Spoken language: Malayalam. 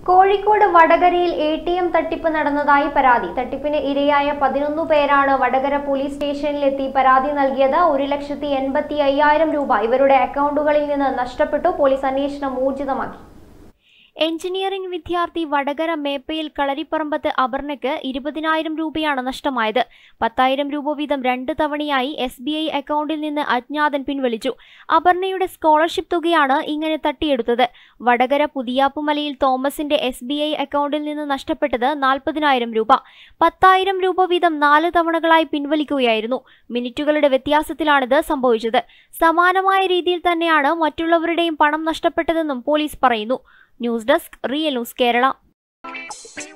കോഴിക്കോട് വടകരയിൽ ATM തട്ടിപ്പ് നടന്നതായി പരാതി. തട്ടിപ്പിന് ഇരയായ 11 പേരാണ് വടകര പോലീസ് സ്റ്റേഷനിലെത്തി പരാതി നൽകിയത്. 1,85,000 രൂപ ഇവരുടെ അക്കൗണ്ടുകളിൽ നിന്ന് നഷ്ടപ്പെട്ടു. പോലീസ് അന്വേഷണം ഊർജിതമാക്കി. എഞ്ചിനീയറിംഗ് വിദ്യാർത്ഥി വടകര മേപ്പയിൽ കളരിപ്പറമ്പത്ത് അപർണയ്ക്ക് 20,000 രൂപയാണ് നഷ്ടമായത്. 10,000 രൂപ വീതം 2 തവണയായി SBI അക്കൗണ്ടിൽ നിന്ന് അജ്ഞാതൻ പിൻവലിച്ചു. അപർണയുടെ സ്കോളർഷിപ്പ് തുകയാണ് ഇങ്ങനെ തട്ടിയെടുത്തത്. വടകര പുതിയാപ്പുമലയിൽ തോമസിന്റെ SBI അക്കൗണ്ടിൽ നിന്ന് നഷ്ടപ്പെട്ടത് 40,000 രൂപ. 10,000 രൂപ വീതം 4 തവണകളായി പിൻവലിക്കുകയായിരുന്നു. മിനിറ്റുകളുടെ വ്യത്യാസത്തിലാണിത് സംഭവിച്ചത്. സമാനമായ രീതിയിൽ തന്നെയാണ് മറ്റുള്ളവരുടെയും പണം നഷ്ടപ്പെട്ടതെന്നും പോലീസ് പറയുന്നു. News desk real news Kerala.